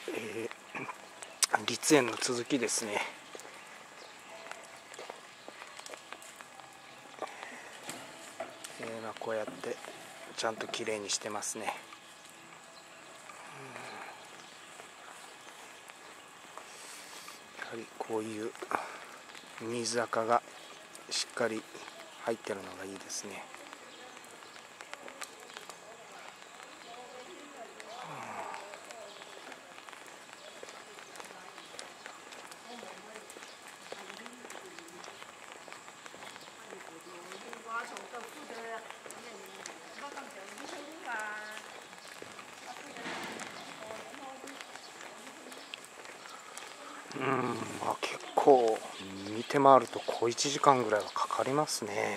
立園の続きですね。こうやってちゃんときれいにしてますね。やはりこういう水垢がしっかり入ってるのがいいですね。まあ、結構見て回ると小1時間ぐらいはかかりますね。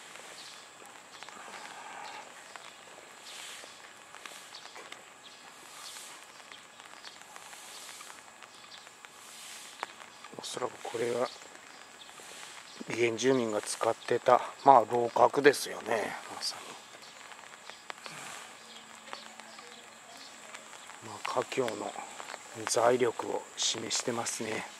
おそらくこれが原住民が使ってた楼閣ですよね。まさに華僑の財力を示してますね。